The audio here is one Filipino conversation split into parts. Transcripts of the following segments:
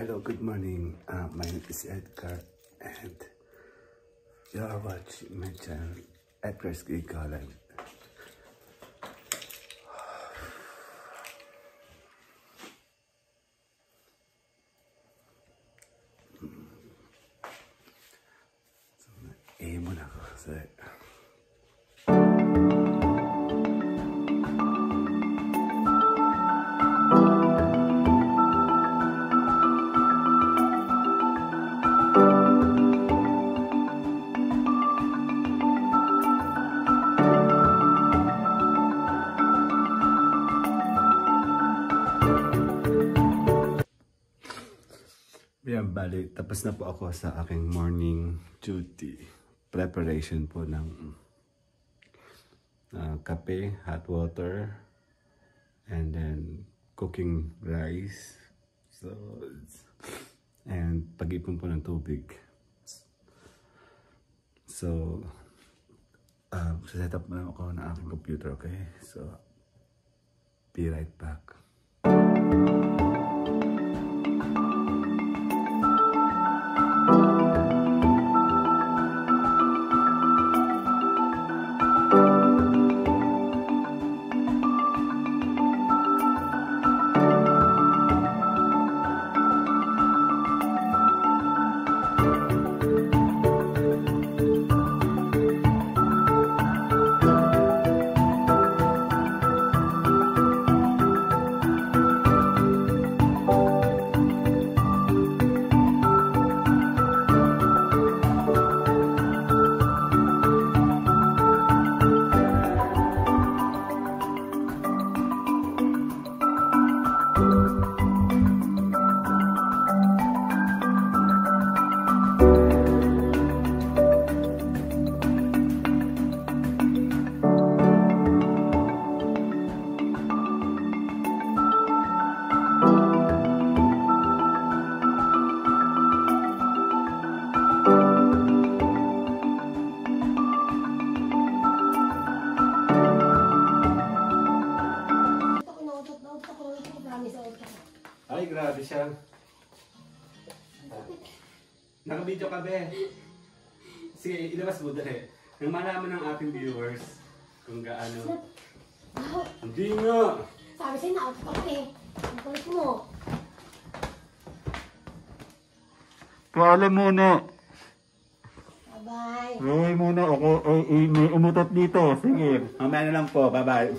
Hello, good morning. My name is Edgar and you are watching my channel, Edgar's Gigalan. So, mo na ako kasi bali, tapos na po ako sa aking morning duty. Preparation po ng kape, hot water, and then cooking rice. So, and pag-ipon po ng tubig. So, set up na ako ng aking computer, okay? So, be right back. Ay, grabe siya. Naka-video ka, be. Sige, ilabas mo dali. Nang malaman ng ating viewers kung gaano. Hindi nga. Sabi sa'yo, na-out ka eh. Ang kulit mo. Paalam muna. Bye-bye. Bye muna. Ako may umutot dito. Sige. Mamaya na lang po. Bye-bye.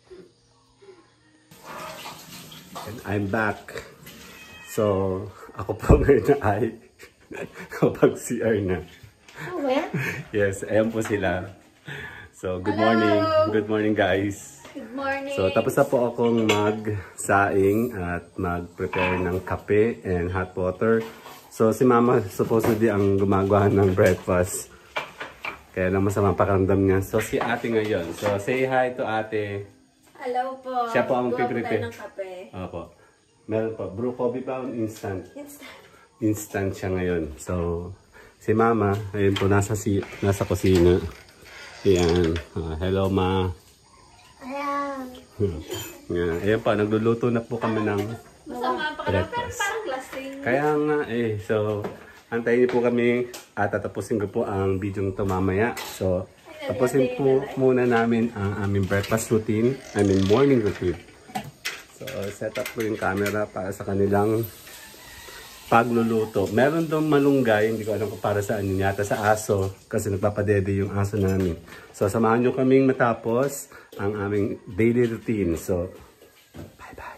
And I'm back. So, ako po ngayon ay kapag CR na. Oh, where? Yes, ayan po sila. So, good morning. Good morning, guys. Good morning. So, tapos na po akong mag-saing at mag-prepare ng kape and hot water. So, si Mama supposedly ang gumagawa ng breakfast. Kaya lang masama pakiramdam niya. So, si ate ngayon. So, say hi to ate. Hello po. Siya po ang mag-prepare ng kape. Opo. Meron po. Brew coffee pa, instant. Instant. Instant siya ngayon. So, si Mama, ayun po, nasa kusina. Ayan. Hello, Ma. Ayan. Ayan pa, nagluluto na po kami ng Masama pa ka pero parang lasing. Kaya nga eh. So, antayin niyo po kami at tatapusin ko po ang video nito mamaya. So, tapusin po muna namin ang aming breakfast routine. Morning routine. So, set up ko yung camera para sa kanilang pagluluto. Meron doon malunggay, hindi ko alam kung para saan yun, yata sa aso kasi nagpapadede yung aso namin. So, samahan nyo kaming matapos ang aming daily routine. So, bye-bye.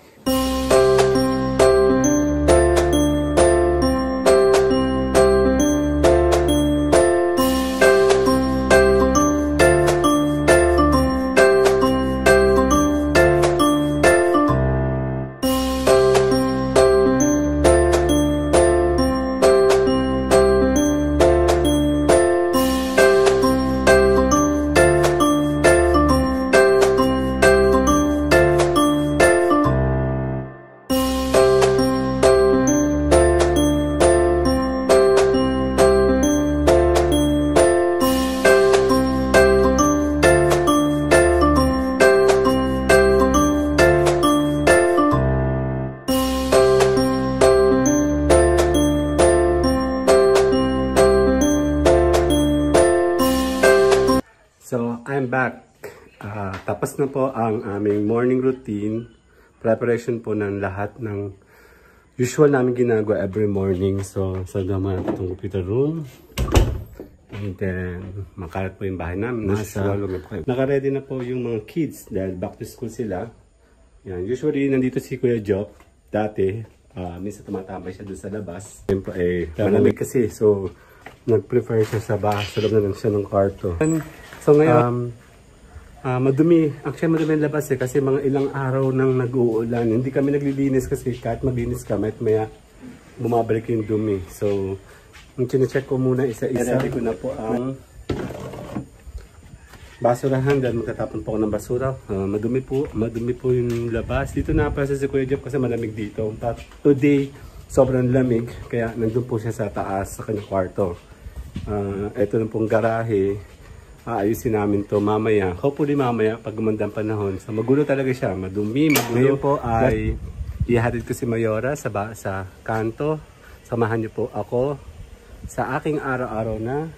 So, I'm back. Tapos na po ang aming morning routine. Preparation po ng lahat ng usual namin ginagawa every morning. So, naman natin itong computer room. And then, makalat po yung bahay namin. Naka-ready na po yung mga kids dahil back to school sila. Yan. Usually, nandito si Kuya Job. Dati, minsan tumatambay siya doon sa labas. Siyempre, malamig kasi. So, nag-prefer siya sa bahay. Sa loob na lang siya ng kwarto. So ngayon, madumi. Actually, madumi ang labas kasi mga ilang araw nang nag-uulan. Hindi kami naglilinis kasi kahit maglinis ka, maya bumabalik yung dumi. So, yung chinecheck ko muna isa-isa. Ready ko na po ang basurahan dahil magtatapon po ako ng basura. Madumi po yung labas. Dito na pa si Kuya Jeff kasi malamig dito. But today, sobrang lamig. Kaya nandun po siya sa taas sa kanyang kwarto. Ito na pong garahe. Ayusin namin to mamaya. Hopefully mamaya pag gumanda ang panahon. So magulo talaga siya. Madumi, magulo. Ngayon po ay ihatid ko si Mayora sa kanto. Samahan niyo po ako sa aking araw-araw na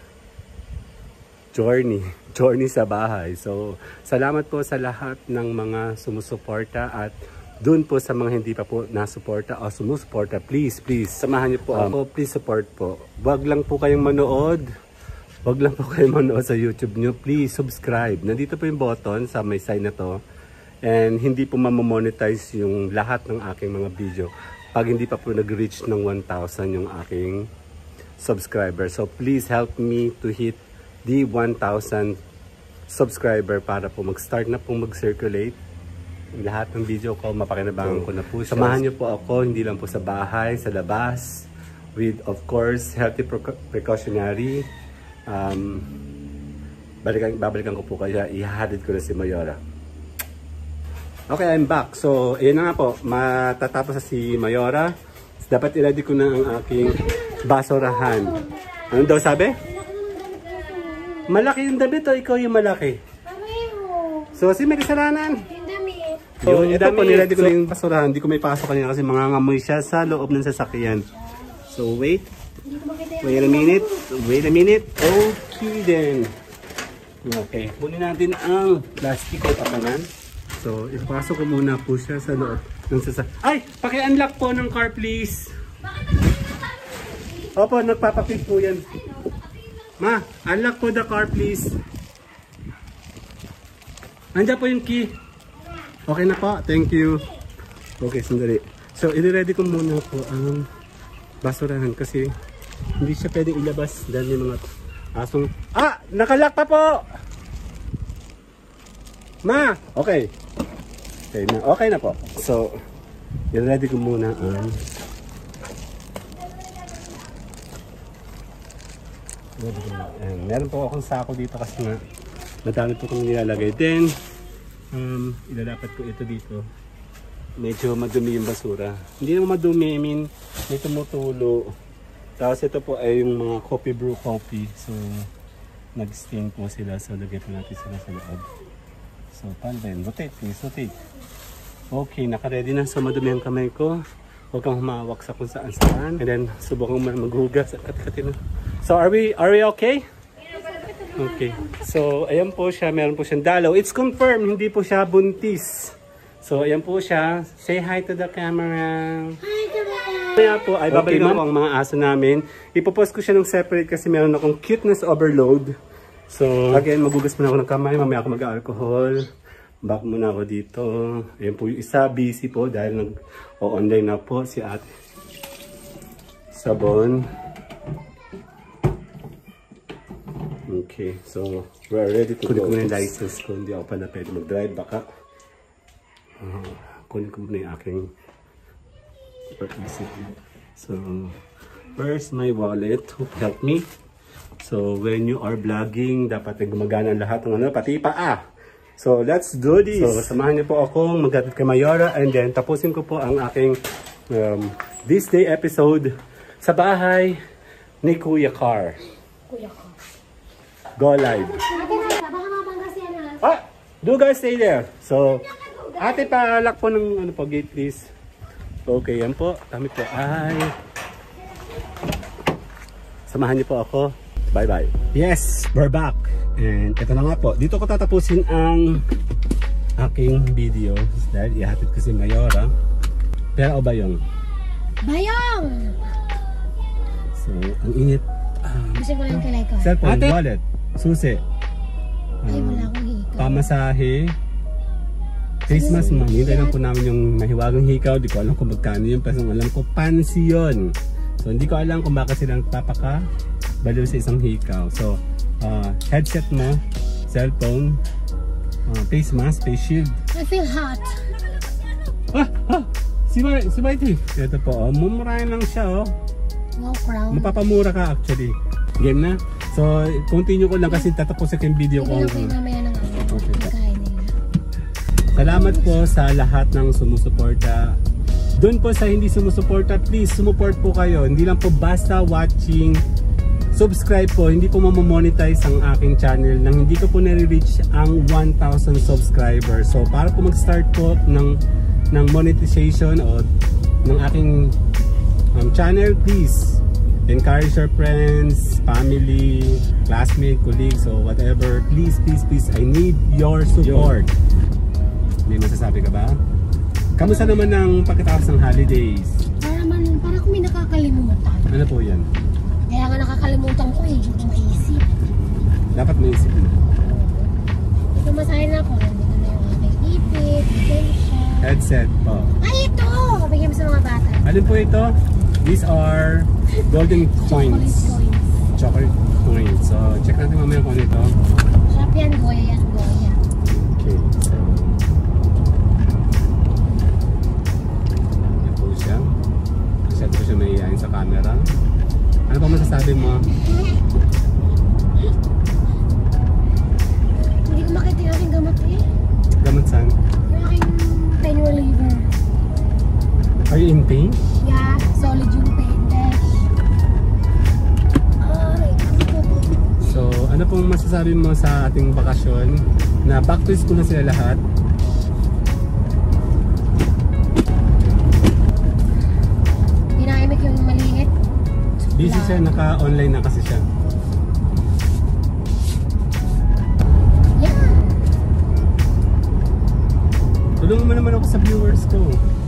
journey sa bahay. So salamat po sa lahat ng mga sumusuporta at doon po sa mga hindi pa po nasuporta o sumusuporta. Please samahan niyo po ako. Please support po. Wag lang po kayong manood. Huwag lang po kayo manood sa YouTube nyo. Please subscribe. Nandito po yung button sa may sign na to. And hindi po mamomonetize yung lahat ng aking mga video pag hindi pa po nag-reach ng 1,000 yung aking subscriber. So please help me to hit the 1,000 subscriber para po mag-start na po mag-circulate. Lahat ng video ko, mapakinabangan ko na po siya. Samahan nyo po ako, hindi lang po sa bahay, sa labas. With of course, healthy precautionary. Babalikan ko po kaya ihahatid ko na si Mayora. Okay, I'm back. So, ayan na nga po. Matatapos na si Mayora. Dapat i-ready ko na ang aking basurahan. Ano daw sabi? Malaki yung damit o ikaw yung malaki? So, si may kasalanan. So, ito po, niready ko na yung basurahan. Hindi ko may pasok kanina kasi mangangamoy siya sa loob ng sasakyan. So, wait a minute. Okay then. Okay. Kunin natin ang plastic o patanan. So, ipasok ko muna po siya sa loob ng sasakyan. Ay! Paki-unlock po ng car please. Opo, nagpapapig po yan. Ma, unlock po the car please. Andiyan po yung key. Okay na po. Thank you. Okay, sandali. So, i-ready ko muna po ang basurahan kasi hindi siya pwedeng ilabas dahil yung mga asong... Nakalock pa po! Ma! Okay. Okay na po. So, i-ready ko muna ang... meron po akong sako dito kasi nga madami po kong nilalagay. Then, ilalapat ko ito dito. Medyo madumi yung basura. Hindi naman madumi, I mean, may tumutulo. Tapos ito po ay yung mga coffee brew coffee. So, nag-stain po sila. So, lagay po natin sila sa loob. So, paano ba yun? Rotate, please. Rotate. Okay, naka-ready na. So, madumi ang kamay ko. Huwag kang humawak sa kung saan-saan. And then, subukan mo maghugas at kati-kati na. So, are we okay? Okay. So, ayan po siya. Meron po siyang dalaw. It's confirmed. Hindi po siya buntis. So, ayan po siya. Say hi to the camera. Hi, camera. Kaya po, ay babalikan ko ang mga aso namin. Ipopost ko siya ng separate kasi meron akong cuteness overload. So, again, magugas muna ako ng kamay. Mamaya ako mag-alcohol. Back muna ako dito. Ayan po yung isa. Busy po dahil nag-online na po si ate. Sabon. Okay, so we're ready to go. Kunin ko muna yung license ko. Hindi ako pala pwede mag-drive. Baka kunin ko muna yung aking so, where's my wallet? Who help me? So, when you are vlogging, dapat ay gumagana lahat ng ano, pati paa. So, let's do this. So, samahan niyo po akong maghatid kay Mayora and then tapusin ko po ang aking this day episode sa bahay ni Kuya Carr. Go live. Do guys stay there. So, ate palak po ng ano po, gate please. Okay, yan po. Kami po ay samahan niyo po ako. Bye-bye. Yes, we're back. And ito na nga po. Dito ko tatapusin ang aking video. Dahil ihatid ko si Mayora. Pero o Bayong? Bayong! So, ang init. Gusto ko lang kilay ko. Cellphone, wallet, susi. Ay, wala akong hikaw. Pamasahe. Face mask, hintay lang po namin yung mahiwagang hikaw. Di ko alam kung magkano yun. Pero alam ko, pansiyon. So, hindi ko alam kung bakit silang papaka baliw sa isang hikaw. So, headset mo, cellphone, face mask, face shield. I feel hot. Si Mighty. Ito po, mumurahin lang siya, oh. No crown. Mapapamura ka actually. Game na. So, continue ko lang kasi tatapos ko yung video ko. Okay, mamaya ng pagkain nila. Salamat po sa lahat ng sumusuporta. Doon po sa hindi sumusuporta, please sumuport po kayo. Hindi lang po basta watching. Subscribe po, hindi po mamomonetize ang aking channel nang hindi ko po nare-reach ang 1,000 subscribers. So para po mag-start po ng monetization o ng aking channel, please encourage your friends, family, classmates, colleagues, or whatever. Please, I need your support. May masasabi ka ba? Kamusta naman ang pagkatapos ng holidays? Para kung may nakakalimutan. Ano po yan? Kaya nga nakakalimutan ko eh, hindi maisip. Dapat maisip na. Ito masahin ako, nandito na yung aking ipit, detention. Headset po. Ay, ito! Bigyan mo sa mga bata. Alin po ito? These are golden coins. Chocolate coins. So, check natin mamaya kung ano ito. Shop yan, Goya yan, Goya. Okay, so yan po siya. Set po siya may iyain sa camera. Ano pa masasabi mo? Hindi ko makita yung aking gamot eh. Gamot saan? Yung aking pain reliever. Are you in pain? Yeah, solid yung pain. So, ano pong masasabi mo sa ating bakasyon? Na back to school na sila lahat? Ginamit yung maliit. Busy siya, naka-online na kasi siya. Yeah. Tulungan mo naman ako sa viewers ko.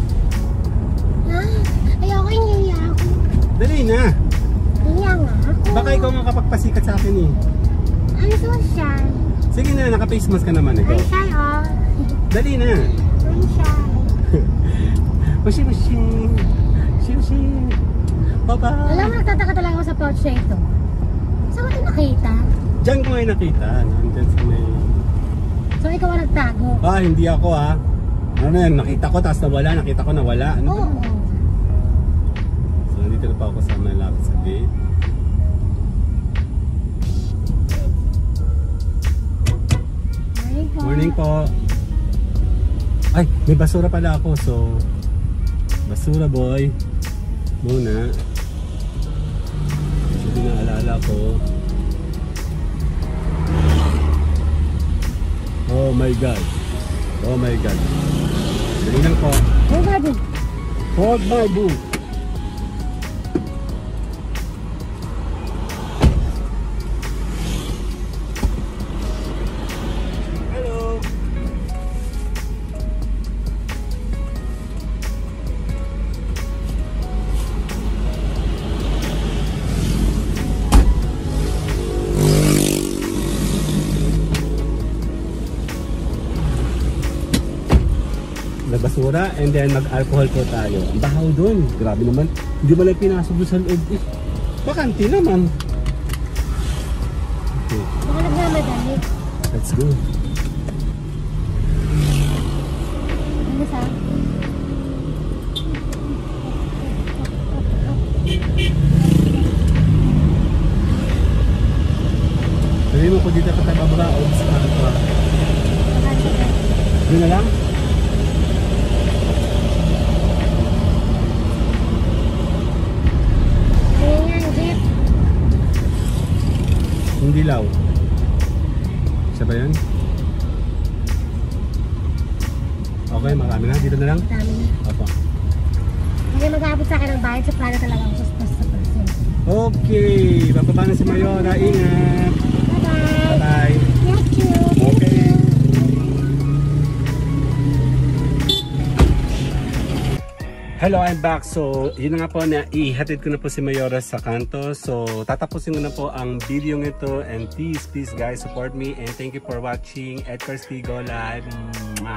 Ayoko yung hiya ako. Dali na! Hiya nga ako. Baka ikaw nga kapagpasikat sa akin eh. I'm so shy. Sige na, naka-face mask ka naman ikaw. I'm shy oh. Dali na! I'm shy. Ushi. Baba! Alam mo, nagtataka talaga ako sa pouch na ito. Saan mo ito nakita? Diyan ko ngayon nakita. Nandyan sa may... So ikaw ang nagtago? Hindi ako ah. Ano yan, nakita ko tapos nawala, nakita ko nawala. Ano Oo. ba? So nandito na pa ako sa malapit sa gate. Morning po. Morning po. Ay, may basura pala ako. So, basura boy. Muna. So, pinaalala ko. Oh my God. Oh my God. Dali lang po. Oh, baby. Hold my boot. Hello. Na basura and then mag-alcohol po tayo. Ang bahaw doon. Grabe naman. Hindi mo lang pinasok doon sa loob eh. Bakanti naman. Okay, Baka nagmamadali. let's go. Ano sa? Sabi mo kung dito ka tayo bababa o sa pa. Yun na lang? Hindi law. Siya ba yun? Okay, marami na. Dito na lang? Dami na. Opo. Hindi mag-aabot sa akin ng bayad sa plano talaga ang suspas sa person. Okay, bababa na si Mayora. Ingat. Bye-bye. Bye. Thank you. Okay. Hello, I'm back. So, yun na nga po na ihatid ko na po si Mayora sa kanto. So, tatapusin ko na po ang video ito. And please guys, support me. And thank you for watching Edgar Stigo Live.